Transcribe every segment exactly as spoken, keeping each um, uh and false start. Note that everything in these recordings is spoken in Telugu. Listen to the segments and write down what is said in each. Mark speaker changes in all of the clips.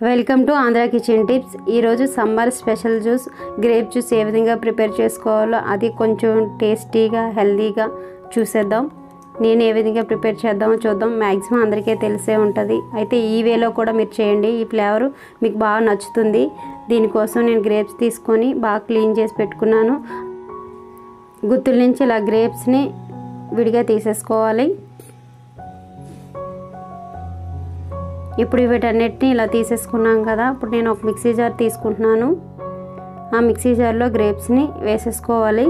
Speaker 1: Welcome to Andhra kitchen tips. ఈరోజు summer special juice grape juice ఏ విధంగా ప్రిపేర్ చేసుకోవాలో అది కొంచెం టేస్టీగా హెల్దీగా చూసేద్దాం। నేను ఏ విధంగా ప్రిపేర్ చేద్దామో చూద్దాం। మ్యాక్సిమం అందరికీ తెలిసే ఉంటుంది, అయితే ఈ వేలో కూడా మీరు చేయండి, ఈ ఫ్లేవర్ మీకు బాగా నచ్చుతుంది। దీనికోసం నేను గ్రేప్స్ తీసుకొని బాగా క్లీన్ చేసి పెట్టుకున్నాను। గుత్తుల నుంచి ఇలా గ్రేప్స్ని విడిగా తీసేసుకోవాలి। ఇప్పుడు వీటన్నిటిని ఇలా తీసేసుకున్నాం కదా, ఇప్పుడు నేను ఒక మిక్సీ జార్ తీసుకుంటున్నాను। ఆ మిక్సీ జార్లో గ్రేప్స్ని వేసేసుకోవాలి।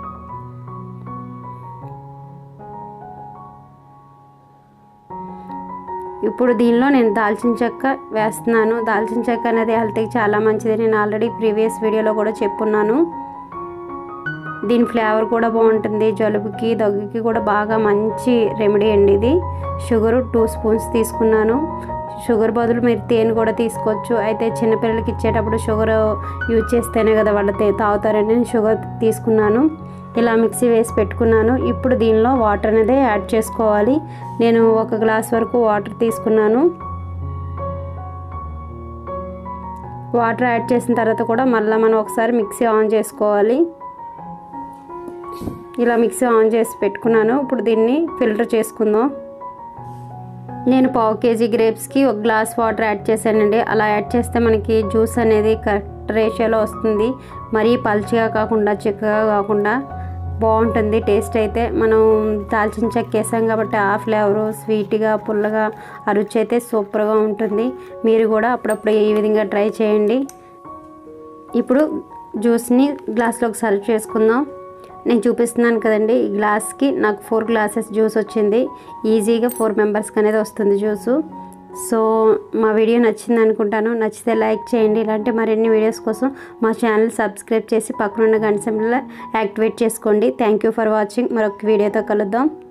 Speaker 1: ఇప్పుడు దీనిలో నేను దాల్చిన చెక్క వేస్తున్నాను। దాల్చిన చెక్క అనేది హెల్త్కి చాలా మంచిది, నేను ఆల్రెడీ ప్రీవియస్ వీడియోలో కూడా చెప్పున్నాను। దీని ఫ్లేవర్ కూడా బాగుంటుంది, జలుబుకి దగ్గుకి కూడా బాగా మంచి రెమెడీ అండి ఇది। షుగర్ టూ స్పూన్స్ తీసుకున్నాను। షుగర్ బదులు మీరు తేనె కూడా తీసుకోవచ్చు, అయితే చిన్నపిల్లలకి ఇచ్చేటప్పుడు షుగర్ యూజ్ చేస్తేనే కదా వాళ్ళు తాగుతారని నేను షుగర్ తీసుకున్నాను। ఇలా మిక్సీ వేసి పెట్టుకున్నాను। ఇప్పుడు దీనిలో వాటర్ అనేది యాడ్ చేసుకోవాలి। నేను ఒక గ్లాస్ వరకు వాటర్ తీసుకున్నాను। వాటర్ యాడ్ చేసిన తర్వాత కూడా మళ్ళీ మనం ఒకసారి మిక్సీ ఆన్ చేసుకోవాలి। ఇలా మిక్సీ ఆన్ చేసి పెట్టుకున్నాను। ఇప్పుడు దీన్ని ఫిల్టర్ చేసుకుందాం। నేను పావు కేజీ గ్రేప్స్కి ఒక గ్లాస్ వాటర్ యాడ్ చేశానండి। అలా యాడ్ చేస్తే మనకి జ్యూస్ అనేది కరెక్ట్ రేషియోలో వస్తుంది, మరీ పల్చగా కాకుండా చిక్కగా కాకుండా బాగుంటుంది టేస్ట్ అయితే। మనం దాల్చిన చెక్క వేసాం కాబట్టి ఆ ఫ్లేవరు స్వీట్గా పుల్లగా ఆ రుచి అయితే సూపర్గా ఉంటుంది। మీరు కూడా అప్పుడప్పుడు ఈ విధంగా ట్రై చేయండి। ఇప్పుడు జ్యూస్ని గ్లాస్లోకి సర్వ్ చేసుకుందాం। నేను చూపిస్తున్నాను కదండి, ఈ గ్లాస్కి నాకు ఫోర్ గ్లాసెస్ జ్యూస్ వచ్చింది, ఈజీగా ఫోర్ మెంబర్స్కి అనేది వస్తుంది జ్యూసు। సో మా వీడియో నచ్చింది అనుకుంటాను, నచ్చితే లైక్ చేయండి। ఇలాంటి మరిన్ని వీడియోస్ కోసం మా ఛానల్ సబ్స్క్రైబ్ చేసి పక్కనున్న గంట సింబల్ యాక్టివేట్ చేసుకోండి। Thank you for watching. మరొక వీడియోతో కలుద్దాం।